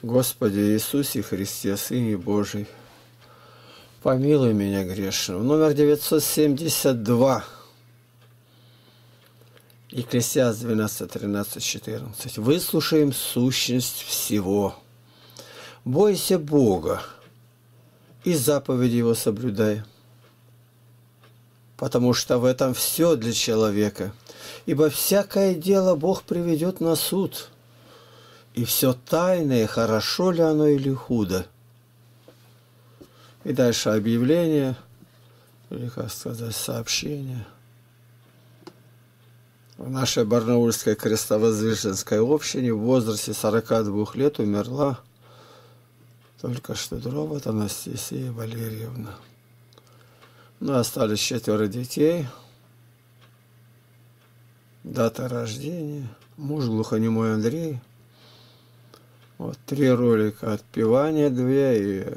Господи Иисусе Христе, Сыне Божий, помилуй меня грешного. Номер 972. Екклесиаст 12, 13, 14. Выслушаем сущность всего. Бойся Бога и заповеди Его соблюдай, потому что в этом все для человека. Ибо всякое дело Бог приведет на суд, и все тайное, хорошо ли оно или худо. И дальше объявление, или, как сказать, сообщение. В нашей барнаульской крестовоздвиженской общине в возрасте 42 лет умерла только что Дровот Анастасия Валерьевна. Ну, остались 4 детей. Дата рождения. Муж глухонемой Андрей. Вот 3 ролика отпевания, 2 и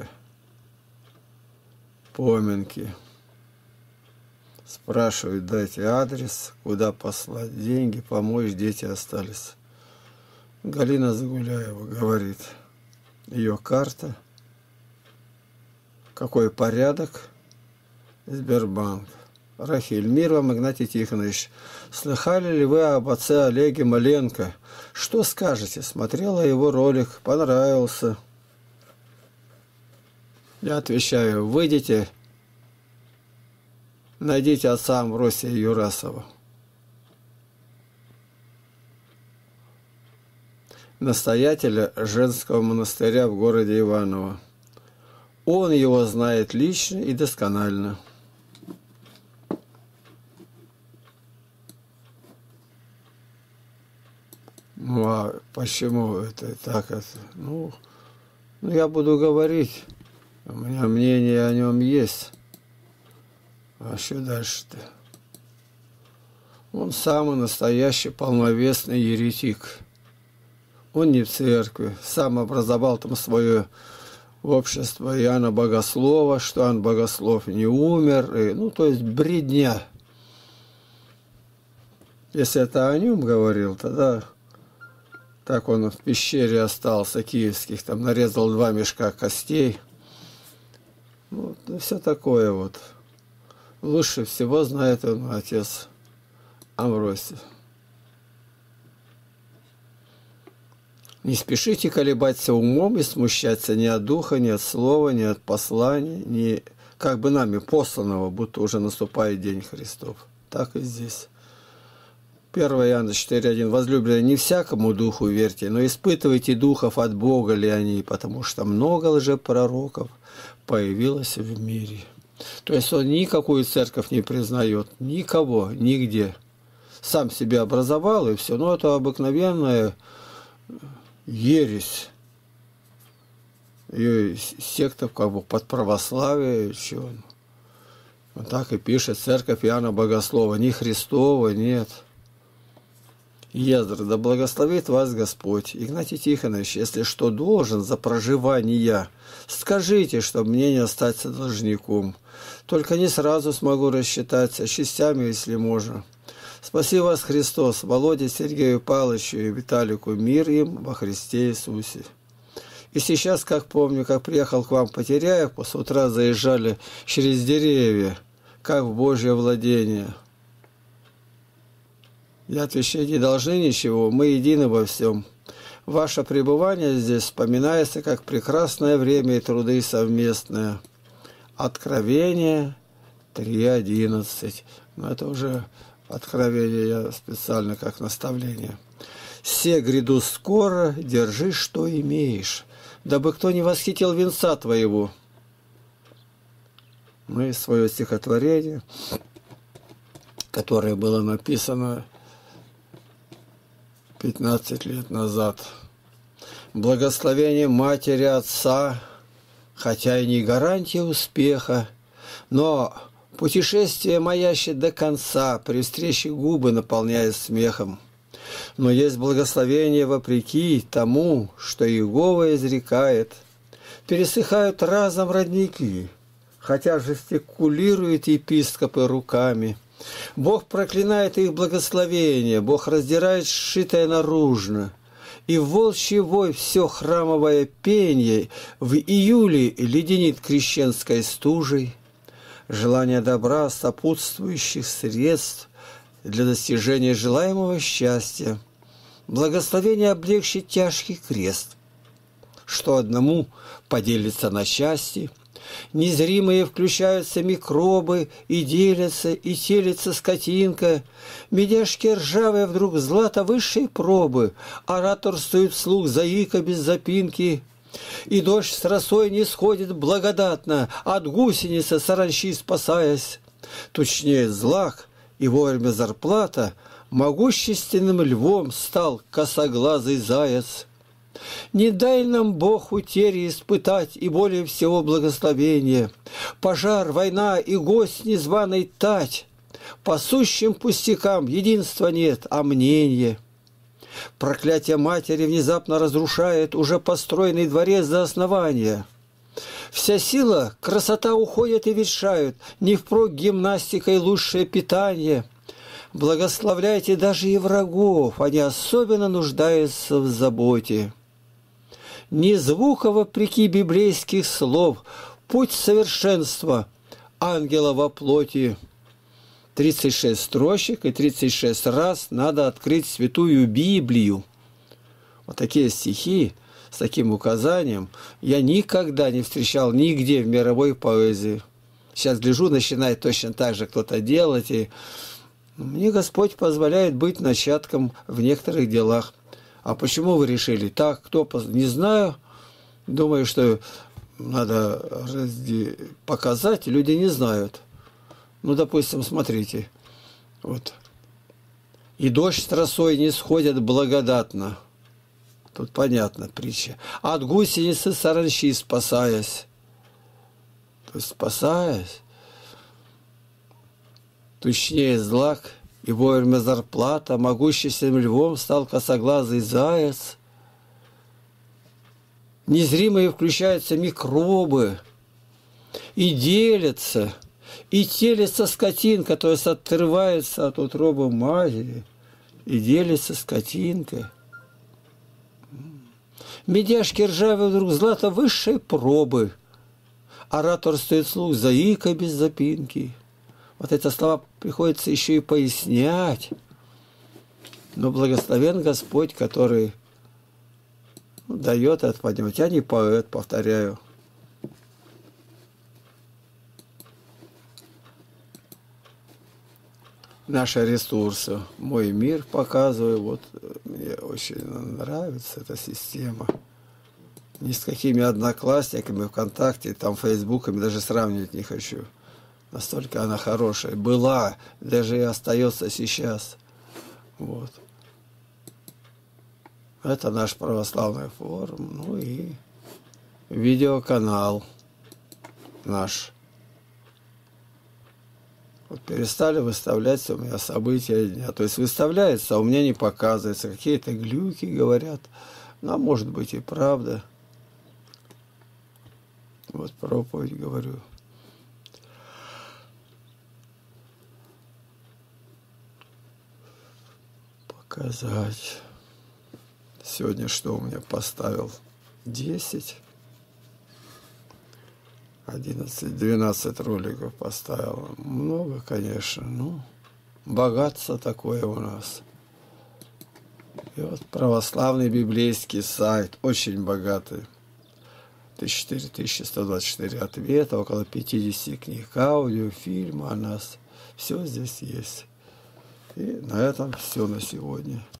поминки. Спрашивают, дайте адрес, куда послать деньги, помочь, дети остались. Галина Загуляева говорит, ее карта, какой порядок, Сбербанк. Рахиль, мир вам, Игнатий Тихонович. Слыхали ли вы об отце Олеге Маленко? Что скажете? Смотрела его ролик, понравился. Я отвечаю, выйдите, найдите отца Амвросия Юрасова. Настоятеля женского монастыря в городе Иваново. Он его знает лично и досконально. Ну, а почему это так? Ну, я буду говорить. У меня мнение о нем есть. А что дальше-то? Он самый настоящий полновесный еретик. Он не в церкви. Сам образовал там свое общество Иоанна Богослова, что Иоанн Богослов не умер. Ну, то есть бредня. Если это о нем говорил, тогда так он в пещере остался киевских, там нарезал 2 мешка костей. Вот, и все такое вот. Лучше всего знает он отец Амвросий. Не спешите колебаться умом и смущаться ни от духа, ни от слова, ни от послания, ни как бы нами посланного, будто уже наступает день Христов. Так и здесь. 1 Иоанна 4:1. Возлюбленные, не всякому духу верьте, но испытывайте духов, от Бога ли они, потому что много лжепророков появилось в мире. То есть он никакую церковь не признает, никого, нигде. Сам себя образовал, и все. Но это обыкновенная ересь. Ее секта как бы под православие. Еще. Вот так и пишет церковь Иоанна Богослова. Ни Христова, нет. Ездр, да благословит вас Господь. Игнатий Тихонович, если что должен за проживание, скажите, чтобы мне не остаться должником. Только не сразу смогу рассчитаться, частями, если можно. Спаси вас, Христос, Володе Сергею Павловичу и Виталику, мир им во Христе Иисусе. И сейчас, как помню, как приехал к вам по Теряевку, с утра заезжали через деревья, как в Божье владение. Я отвечаю, не должны ничего, мы едины во всем. Ваше пребывание здесь вспоминается как прекрасное время и труды совместные. Откровение 3:11. Но это уже откровение, я специально как наставление. «Се гряду скоро, держи, что имеешь, дабы кто не восхитил венца твоего». Мы свое стихотворение, которое было написано 15 лет назад. Благословение матери, отца, хотя и не гарантия успеха, но путешествие маящее до конца, при встрече губы наполняет смехом. Но есть благословение вопреки тому, что Иегова изрекает. Пересыхают разом родники, хотя жестикулируют епископы руками. Бог проклинает их благословение, Бог раздирает сшитое наружно, И в волчий вой все храмовое пенье в июле леденит крещенской стужей. Желание добра, сопутствующих средств для достижения желаемого счастья. Благословение облегчит тяжкий крест, что одному поделится на счастье. Незримые включаются микробы, и делятся, и телится скотинка. Медяшки ржавые вдруг злато высшей пробы, ораторствует вслух заика без запинки. И дождь с росой не сходит благодатно, от гусеницы саранчи спасаясь. Тучнее злак, и вовремя зарплата, могущественным львом стал косоглазый заяц. Не дай нам Бог утери испытать и более всего благословение. Пожар, война и гость незваный тать. По сущим пустякам единства нет, а мнение. Проклятие матери внезапно разрушает уже построенный дворец до основания. Вся сила, красота уходят и ветшают, не впрок гимнастикой лучшее питание. Благословляйте даже и врагов, они особенно нуждаются в заботе. Ни звука вопреки библейских слов, путь совершенства ангела во плоти. 36 строчек и 36 раз надо открыть Святую Библию. Вот такие стихи с таким указанием я никогда не встречал нигде в мировой поэзии. Сейчас гляжу, начинает точно так же кто-то делать, и мне Господь позволяет быть начатком в некоторых делах. А почему вы решили? Так, кто? Не знаю. Думаю, что надо показать, люди не знают. Ну, допустим, смотрите. Вот. И дождь с росой не сходят благодатно. Тут понятно притча. От гусеницы саранчи спасаясь. То есть спасаясь. Тучнее злак, и вовремя зарплата, могущественным львом стал косоглазый заяц. Незримые включаются микробы, и делятся, и телится скотинка, то есть отрывается от утробы матери, и делится скотинка. Медяшки ржавые вдруг злато высшей пробы, ораторствует слух заика без запинки. Вот эти слова приходится еще и пояснять. Но благословен Господь, который дает это понимать. Я не поэт, повторяю. Наши ресурсы. Мой мир показываю. Вот мне очень нравится эта система. Ни с какими одноклассниками, ВКонтакте, там, Фейсбуками даже сравнивать не хочу. Настолько она хорошая. Была, даже и остается сейчас. Вот. Это наш православный форум. Ну и видеоканал наш. Вот перестали выставляться у меня события дня. То есть выставляется, а у меня не показывается. Какие-то глюки говорят. Ну, может быть и правда. Вот проповедь говорю. Показать. Сегодня что у меня поставил? 10, 11, 12 роликов поставил. Много, конечно. Ну, богатство такое у нас. И вот православный библейский сайт. Очень богатый. 4124 ответа, около 50 книг, аудио, фильмы о нас. Все здесь есть. И на этом все на сегодня.